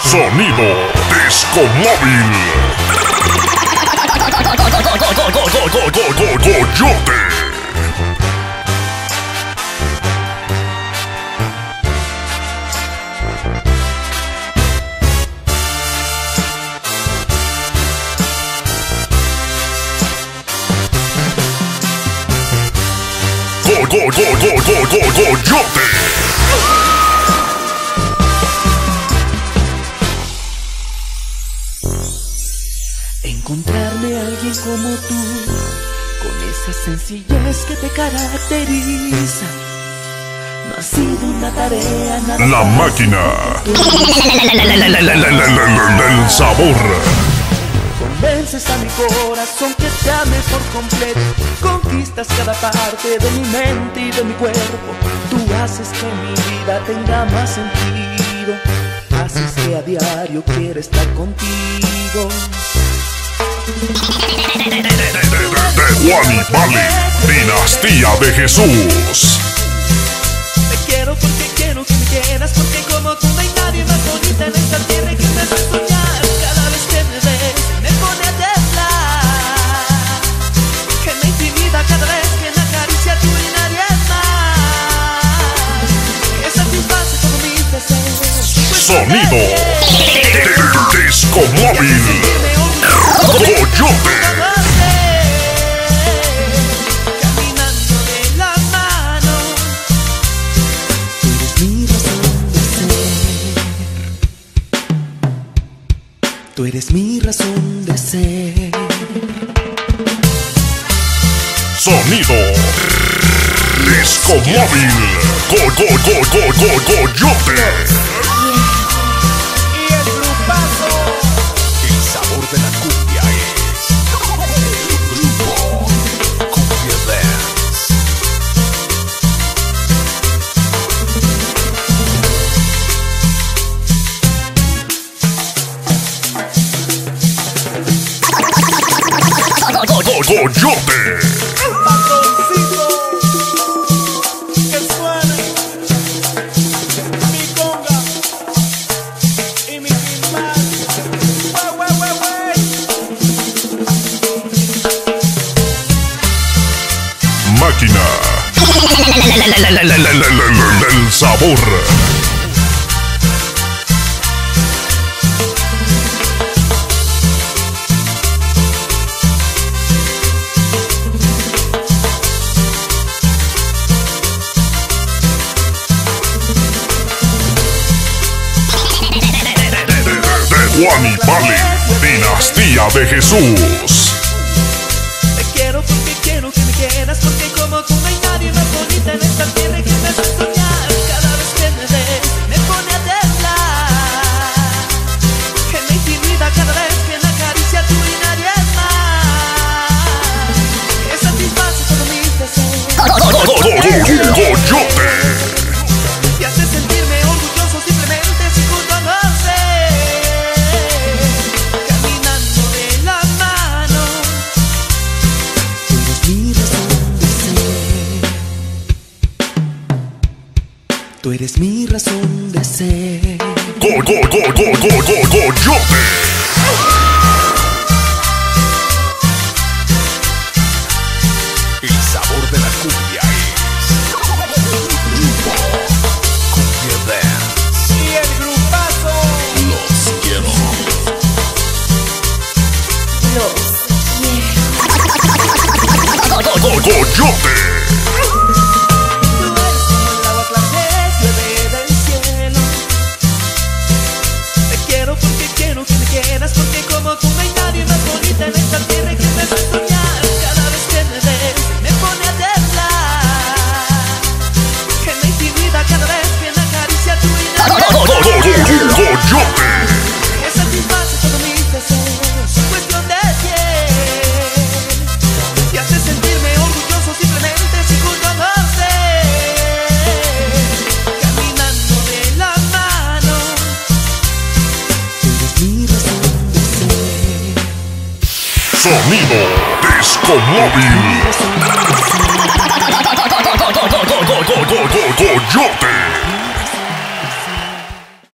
Sonido Disco Móvil. Coyote. Coyote. Encontrarme a alguien como tú, con esa sencillez que te caracteriza, no ha sido una tarea nada. La máquina del sabor. Convences a mi corazón que te ame por completo. Conquistas cada parte de mi mente y de mi cuerpo. Tú haces que mi vida tenga más sentido. Haces que a diario quiera estar contigo. De Juan y Vali, Dinastía de Jesús. Te quiero porque quiero que me quieras, porque como tú no hay nadie más bonita en esta tierra que me hace soñar. Cada vez que me ves me pone a temblar, que me intimida cada vez que me acaricia tú y nadie más, que satisface todos mis deseos. Sonido Disco Móvil. Coyote. Caminando de la mano, tú eres mi razón de ser. Sonido Disco Móvil. Coyote. Y el grupazo, El sabor de la cumbia es Grupo Cumbia Dance. Coyote. patroncito, que suene mi conga y mi timbal. Máquina del sabor. De Juan y Vali, Dinastía de Jesús. Te quiero porque quiero que me quieras, porque como tú no hay nadie más bonita en esta tierra que me hace soñar. Cada vez que me ves me pone a temblar, que me intimida cada vez que me acaricia tú y nadie más, que satisface todos mis deseos. Coyote. Y hace sentirme orgulloso simplemente si junto a caminando de la mano. Tú eres mi razón de ser. Coyote. El sabor de la cumbia es Grupo Cumbia Dance. Y el grupazo, Los quiero. Coyote. tú eres como el agua clara que llueve del cielo. Te quiero porque quiero que me quieras, porque como tú no hay nadie más bonita en esta tierra que me hace soñar. Cada vez que me ves me pone a temblar, que me intimida cada vez que me acaricia tú y nadie más, Coyote. que satisface todos mis deseos. Cuestión de piel, y hace sentirme orgulloso simplemente si junto a caminando de la mano. Tú eres mi razón de ser. Sonido Disco Móvil. Coyote.